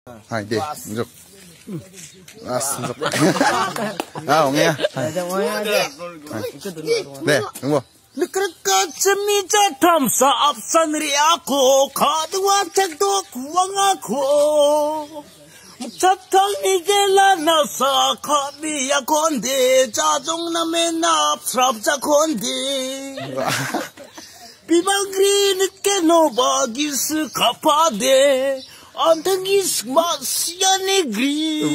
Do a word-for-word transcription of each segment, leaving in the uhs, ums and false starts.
Hai đi, dục. À, dục. À, ông nghe. Nè, đúng không? 느그럭까지미자 탐사 앞산리하고 가드와 책도 구왕하고 묵차탕이게라 나사 카비야 건데 자동남의 납스랍자 건데 비방그리 늦게 노바기스 가파데 안당기스 마시아니 그리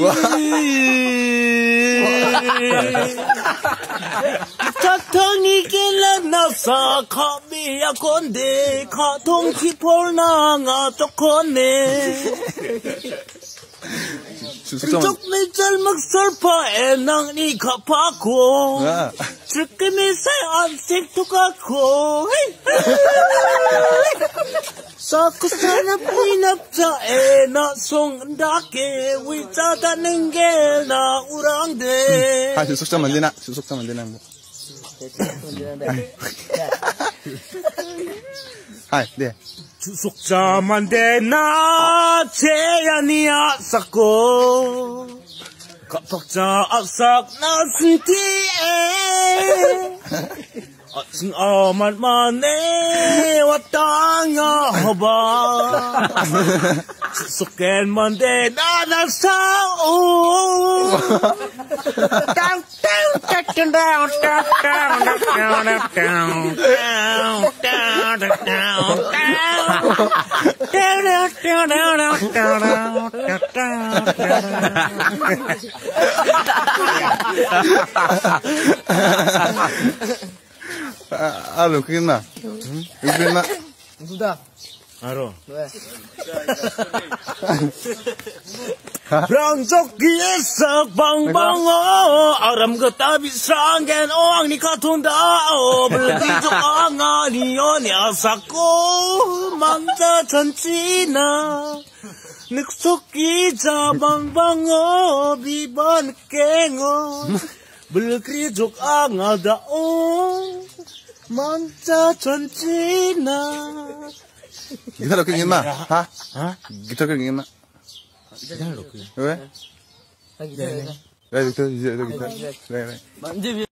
차탕이길래 나사 카비야 건데 카통키 폴나가 쪼건네 쪽미 잘막 설파에 낭니 가파고 즐금이 살 안색도 갖고 사쿠사나 피납자에 나 송다게 위자다는 게 나 우랑대 아, 주속자 만드나? 주속자 만드나? 하이, 네. 주속자 만드나 제안이야 쌓고 갑박자 악삭 나스티에 아승 아말만에 왔다냐 허바 주속겐 만드나 나사오 down down down down down down down Alo, kena. Kena. Sudah. Aro. Rangjokiesa bangbango aram gatabi sanggen oang ni katundao belgijo anga niyonya sako mangta chanchina niksoki ja bangbango biban kengo belgijo anga dao mangta chanchina Gitar lo que ingin mah, hah? Hah? Gitar lo que ingin mah. Gitar lo que. ¿Ves? Gitar. Ves, gitar, gitar, gitar.